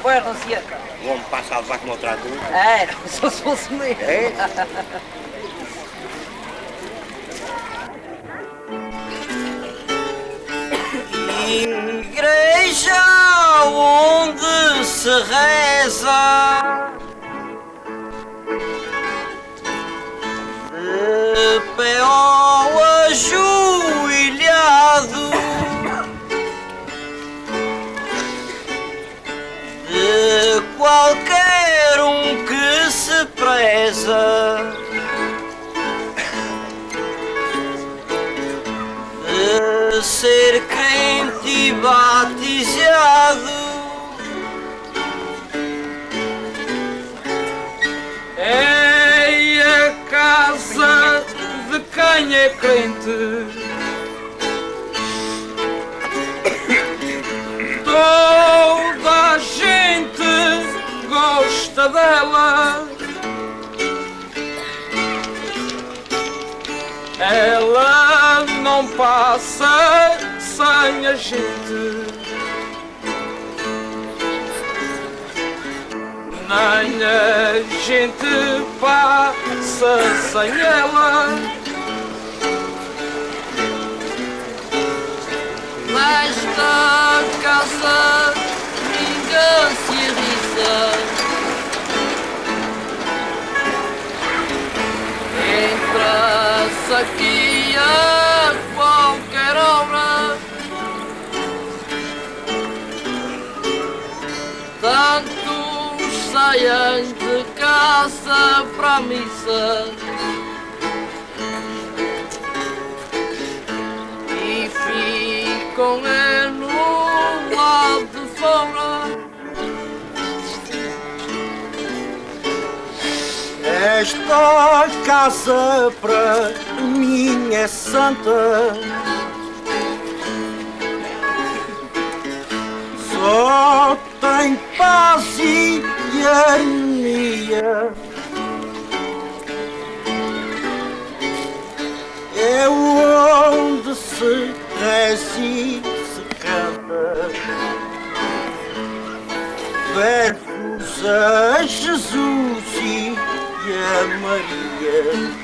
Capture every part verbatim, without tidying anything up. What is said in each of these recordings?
pois não se acaba. O homem passa a levar como o trator. É, só se fosse mesmo. É? Igreja onde se reza, de pé ao ajoelhado, de qualquer um que se preza, de ser crente e batizado. É a casa de quem é crente. Toda a gente gosta dela. Ela não passa sem a gente, nem a gente passa sem ela. Nesta casa ninguém se irrita, entra-se aqui a qualquer hora, tantos saem de casa para a missa e ficam é no lado de fora. Esta casa para mim é santa, só tem paz e harmonia. É onde se reza e se canta versos a Jesus e a Maria.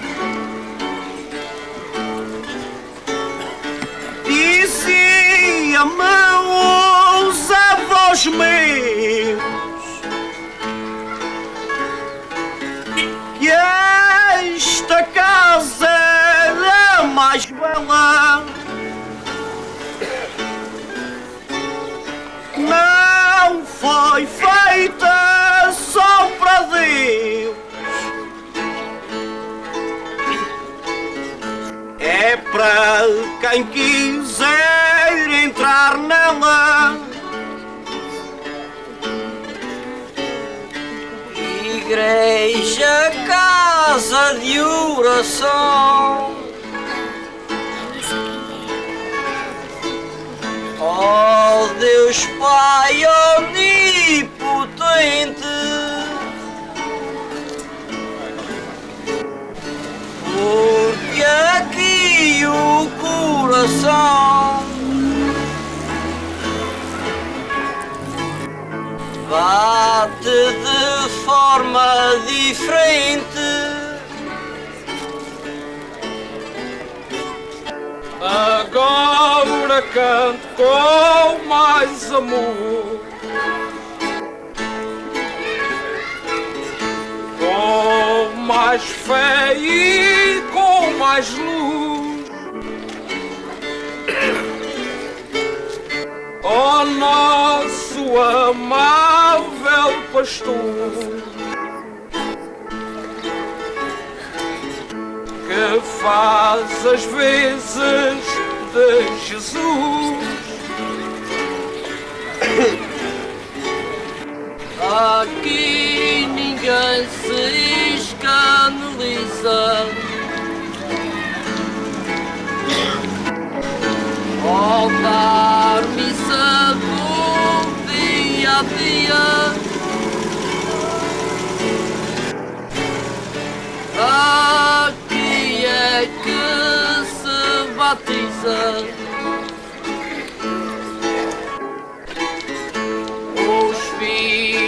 Dizia-me os avós meus que esta casa era a mais bela. Não foi feita só para Deus, é para quem quiser entrar nela. Igreja, casa de oração, ó Deus Pai onipotente, porque aqui o coração bate de forma diferente. Agora canto com mais amor, com mais fé e com mais luz. Ó nosso amável pastor, que faz as vezes de Jesus. Aqui ninguém se escandaliza, ao dar missa do dia a dia. Aqui é que se batiza os filhos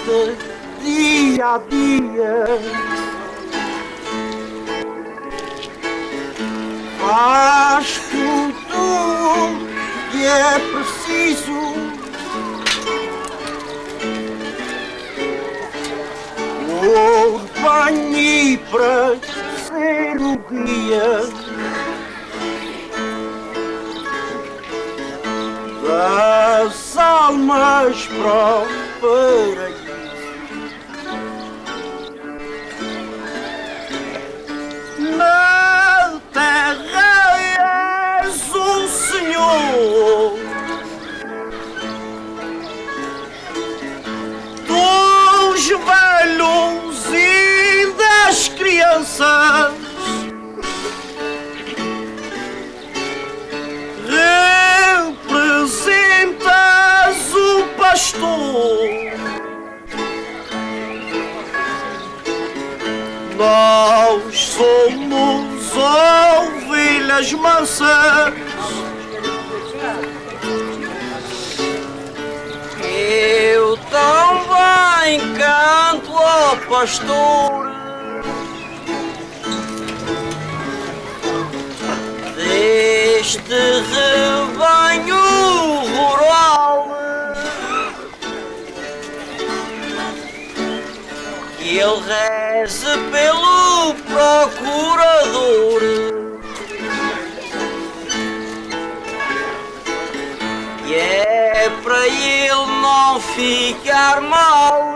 este dia a dia. Faz tudo que é preciso. O banho para ser o guia das almas para o paraíso. Na terra és o Senhor dos velhos e das crianças. Representas o pastor. Nós somos ovelhas mansas. Eu também canto ao pastor deste rebanho rural. Que ele reze pelo procurador e é para ele não ficar mal.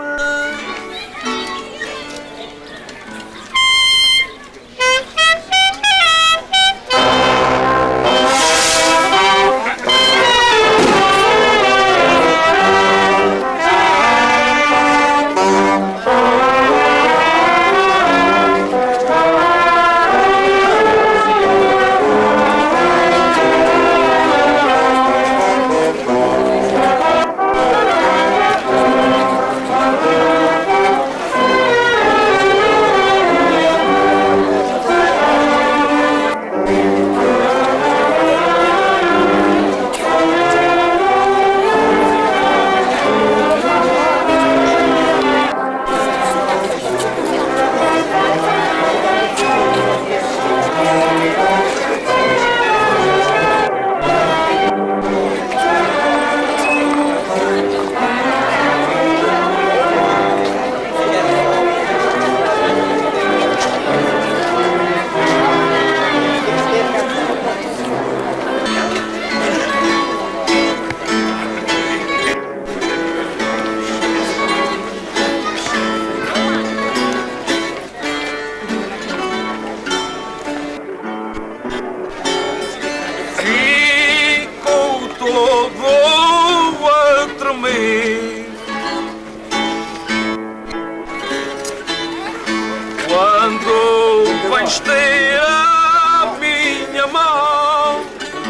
Quando vais ter a minha mão,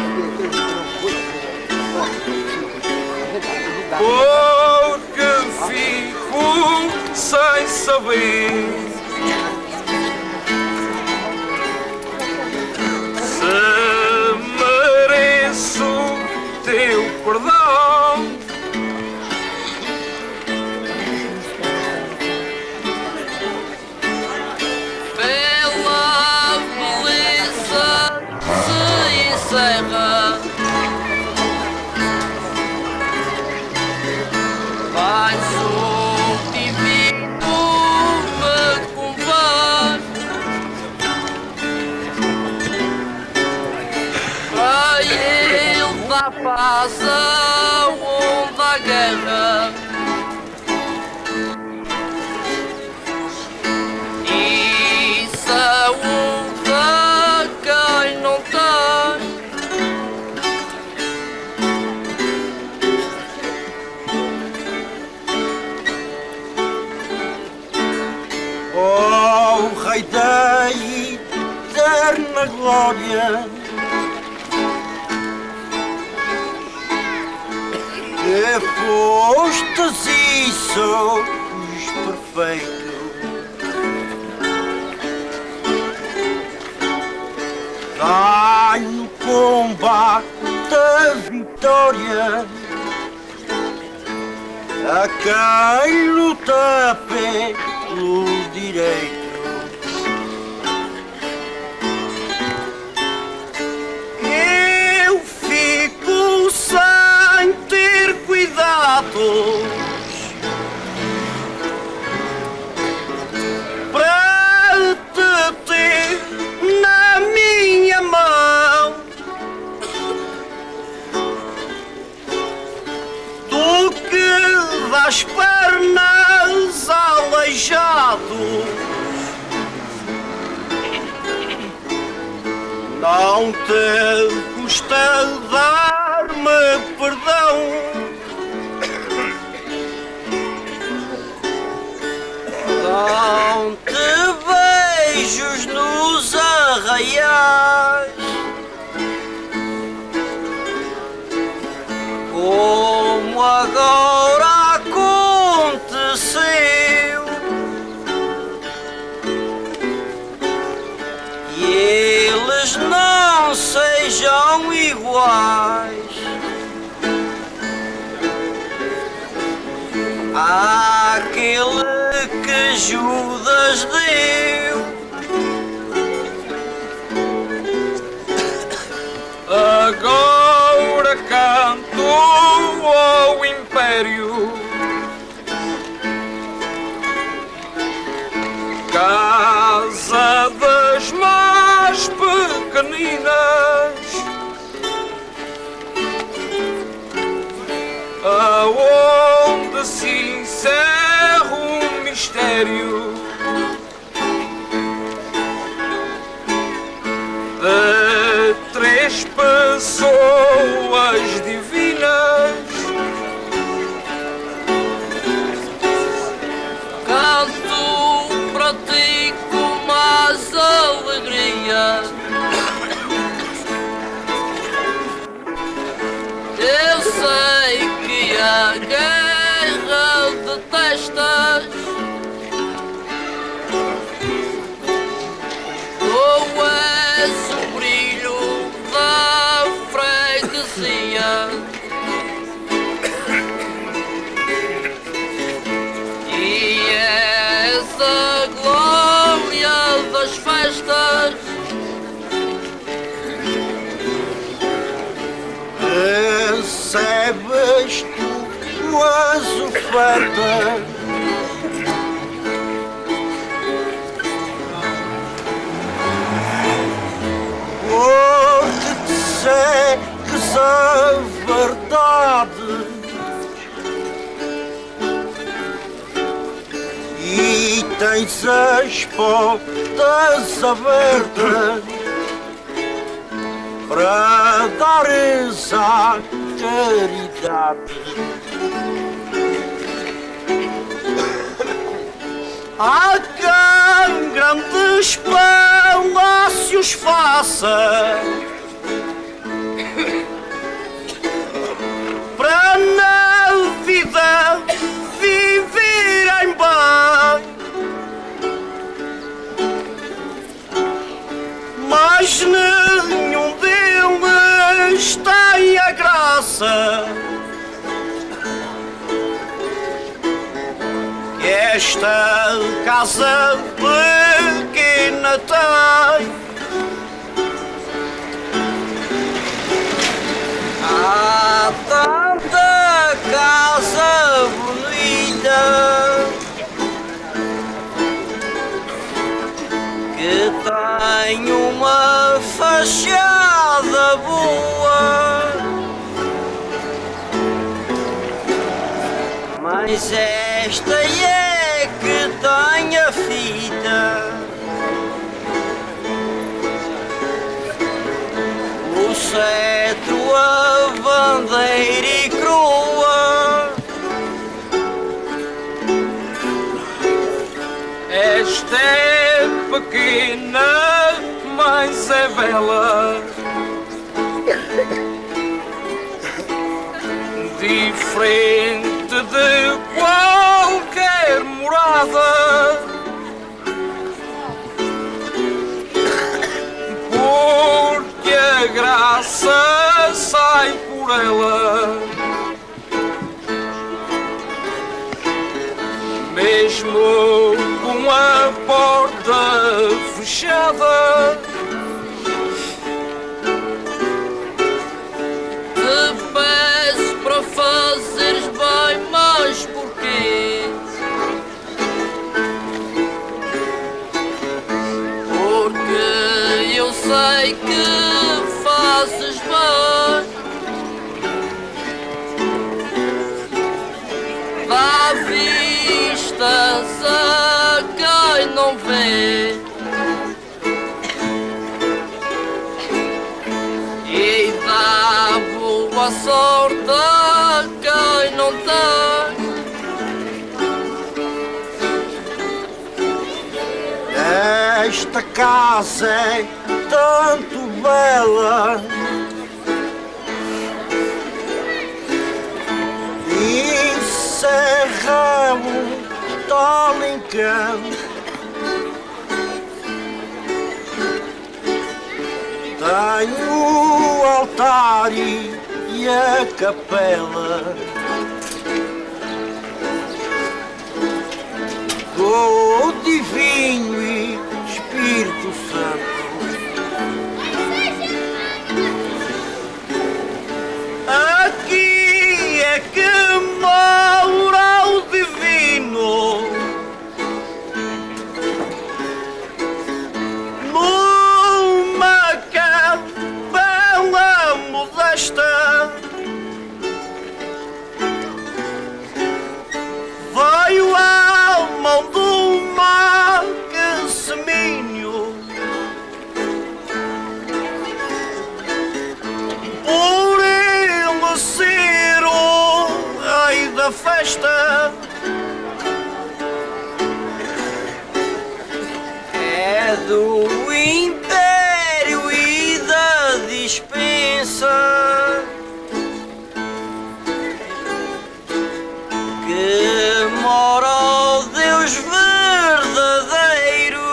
porque fico sem saber se mereço teu perdão. Mais um divino me convém para ele dar paz aonde há guerra e saúde a quem não tem. Oh, Rei da eterna glória, que fostes e sois perfeito, dai no combate a vitória a quem luta pelo direito. Eu fico sem ter cuidados para te ter na minha mão. Tu que das pernas aleijado, não te custa dar-me perdão. Não te beijos nos arraiais, como agora aconteceu. E eles não sejam iguais àquele que Judas deu. Agora canto ao Império, casa das mais pequeninas, aonde se encerra um mistério de três pessoas divinas. Canto para ti com mais alegria. Eu sei que a guerra detestas, tu és o brilho da freguesia e és a glória das festas. Recebes tu as ofertas, porque te segues a verdade e tens as portas abertas para dares à caridade. Há quem grandes palácios faça para na vida viverem bem, mas nenhum deles tem a graça que esta casa pequena tem. Há tanta casa bonita que tem uma fachada boa, mas esta é que tem a fita, o cetro, a bandeira e coroa. Esta é pequena, mas é bela, diferente de qualquer morada, porque a graça sai por ela mesmo com a porta fechada. Te peço para fazeres bem, mas porquê? Porque eu sei que fazes bem. Dá vistas a quem não vê e dá boa sorte a quem não tem. Esta casa é tanto bela, encerra um tal encanto. Tenho o altar e a capela do Divino e Espírito Santo. Aqui é que mora o Divino, numa capela modesta. Veio à mão do mar que seminho, por ele ser o rei da festa. É do império e da dispensa que mora o Deus verdadeiro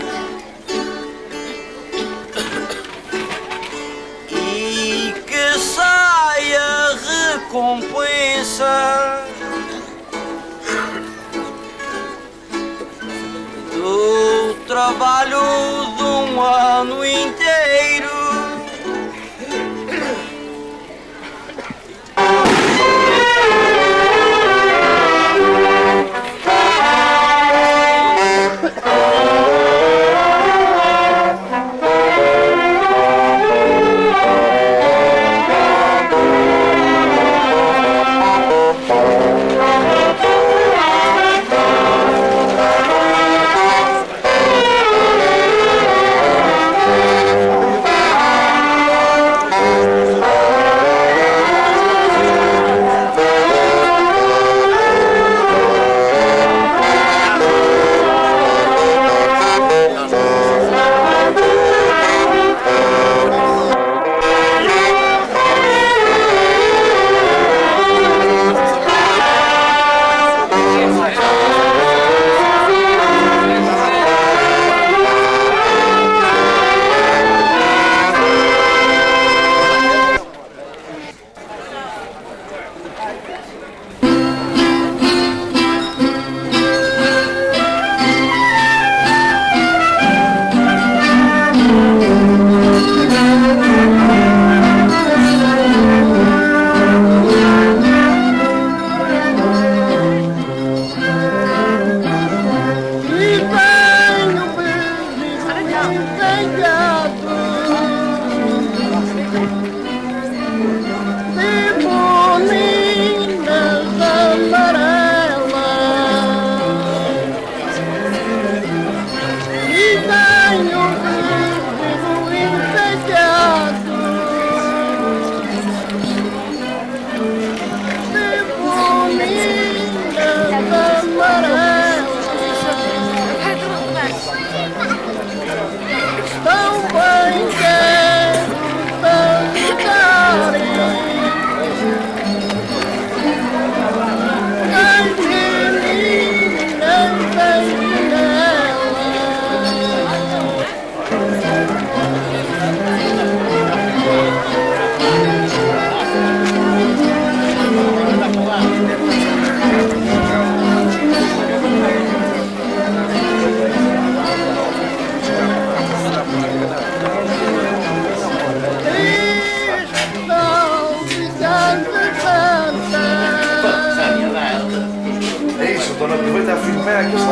e que sai a recompensa do trabalho de um ano inteiro.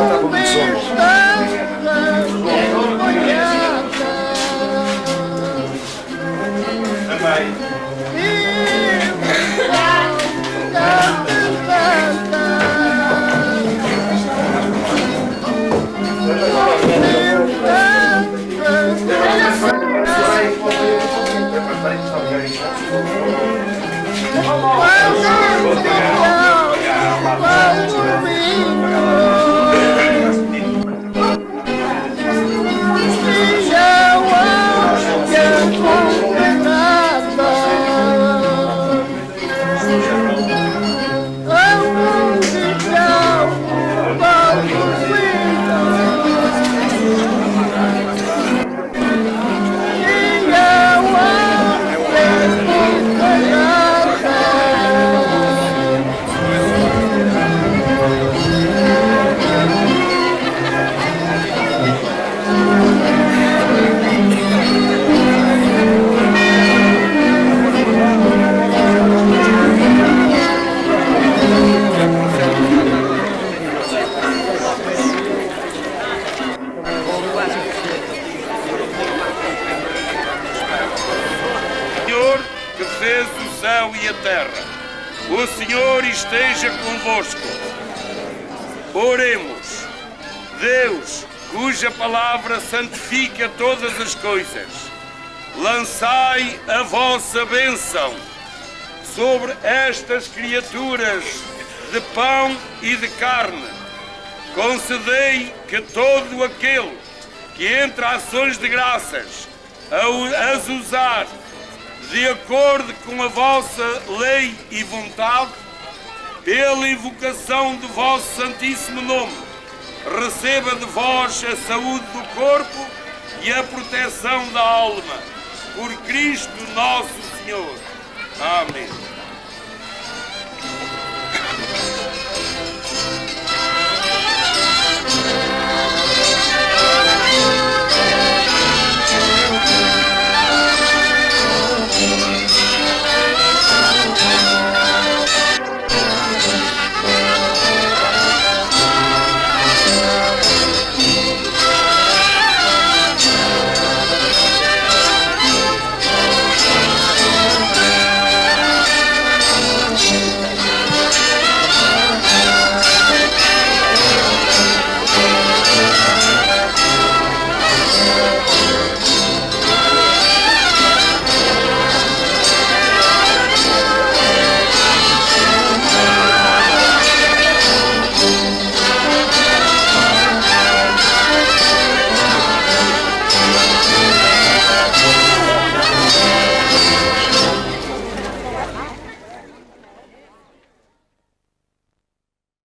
está com muitos homens. Também. E a terra, o Senhor esteja convosco. Oremos. Deus, cuja palavra santifica todas as coisas, lançai a vossa bênção sobre estas criaturas de pão e de carne. Concedei que todo aquele que entre ações de graças as usar de acordo com a vossa lei e vontade, pela invocação do vosso santíssimo nome, receba de vós a saúde do corpo e a proteção da alma. Por Cristo nosso Senhor. Amém.